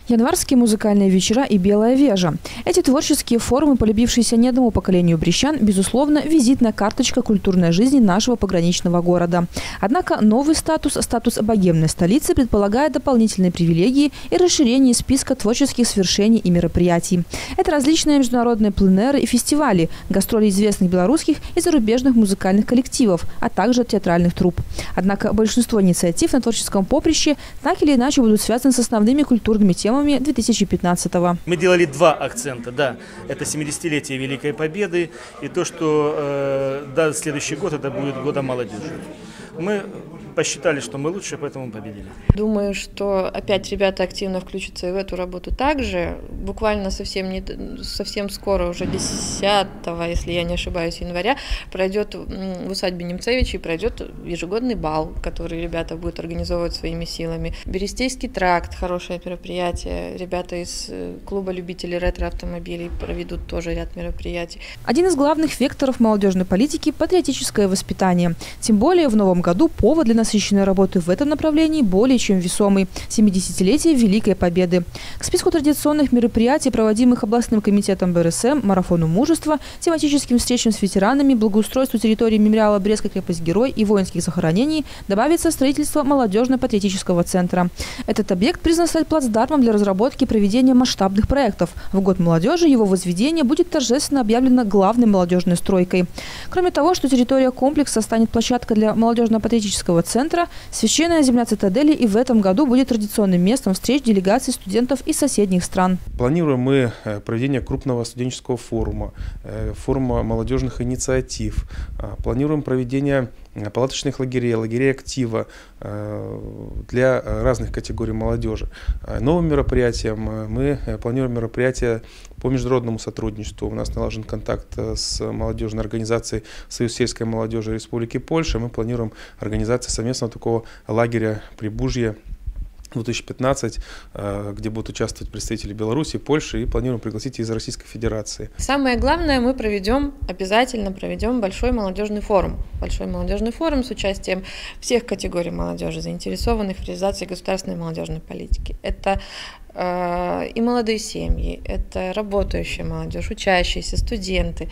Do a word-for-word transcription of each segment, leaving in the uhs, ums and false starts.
Январские музыкальные вечера и «Белая вежа». Эти творческие форумы, полюбившиеся не одному поколению брестян, безусловно, визитная карточка культурной жизни нашего пограничного города. Однако новый статус, статус богемной столицы, предполагает дополнительные привилегии и расширение списка творческих свершений и мероприятий. Это различные международные пленэры и фестивали, гастроли известных белорусских и зарубежных музыкальных коллективов, а также театральных труп. Однако большинство инициатив на творческом поприще так или иначе будут связаны с основными культурными темами две тысячи пятнадцатого. Мы делали два акцента, да, это семидесятилетие Великой Победы и то, что э, да, следующий год это будет годом молодежи. Мы посчитали, что мы лучше, поэтому победили. Думаю, что опять ребята активно включатся и в эту работу также. Буквально совсем, не, совсем скоро, уже десятого, если я не ошибаюсь, января, пройдет в усадьбе Немцевичей пройдет ежегодный бал, который ребята будут организовывать своими силами. Берестейский тракт, хорошее мероприятие. Ребята из клуба любителей ретро-автомобилей проведут тоже ряд мероприятий. Один из главных векторов молодежной политики – патриотическое воспитание. Тем более в новом году повод для насыщенной работы в этом направлении более чем весомый – семидесятилетие Великой Победы. К списку традиционных мероприятий, проводимых областным комитетом бэ эр эс эм, марафону мужества, тематическим встречам с ветеранами, благоустройству территории мемориала Брестская крепость-герой и воинских захоронений добавится строительство молодежно-патриотического центра. Этот объект признан стать плацдармом для разработки и проведения масштабных проектов. В год молодежи его возведение будет торжественно объявлено главной молодежной стройкой. Кроме того, что территория комплекса станет площадкой для молодежно-патриотического центра, священная земля цитадели и в этом году будет традиционным местом встреч делегаций студентов из соседних стран. Планируем мы проведение крупного студенческого форума, форума молодежных инициатив. Планируем проведение палаточных лагерей, лагерей актива для разных категорий молодежи. Новым мероприятием мы планируем мероприятия по международному сотрудничеству. У нас налажен контакт с молодежной организацией Союз сельской молодежи Республики Польша. Мы планируем организацию совместного такого лагеря Прибужье две тысячи пятнадцать, где будут участвовать представители Беларуси, Польши, и планируем пригласить из Российской Федерации. Самое главное, мы проведем, обязательно проведем большой молодежный форум. Большой молодежный форум с участием всех категорий молодежи, заинтересованных в реализации государственной молодежной политики. Это и молодые семьи, это работающая молодежь, учащиеся, студенты.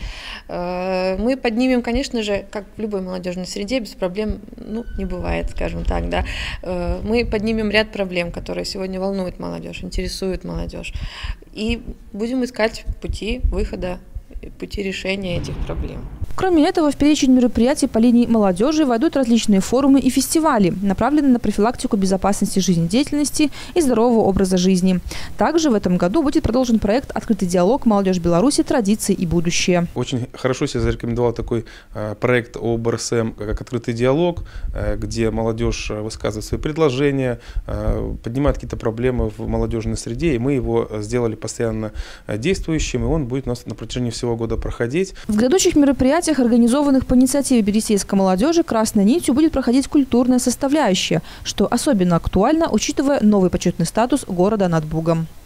Мы поднимем, конечно же, как в любой молодежной среде, без проблем, ну, не бывает, скажем так, да. Мы поднимем ряд проблем, которые сегодня волнуют молодежь, интересуют молодежь. И будем искать пути выхода, пути решения этих проблем. Кроме этого, в перечень мероприятий по линии молодежи войдут различные форумы и фестивали, направленные на профилактику безопасности жизнедеятельности и здорового образа жизни. Также в этом году будет продолжен проект «Открытый диалог. Молодежь Беларуси. Традиции и будущее». Очень хорошо себя зарекомендовал такой э, проект о бэ эр эс эм, как «Открытый диалог», э, где молодежь высказывает свои предложения, э, поднимает какие-то проблемы в молодежной среде, и мы его сделали постоянно действующим, и он будет у нас на протяжении всего года проходить. В грядущих мероприятиях, организованных по инициативе берестейской молодежи, красной нитью будет проходить культурная составляющая, что особенно актуально, учитывая новый почетный статус города над Бугом.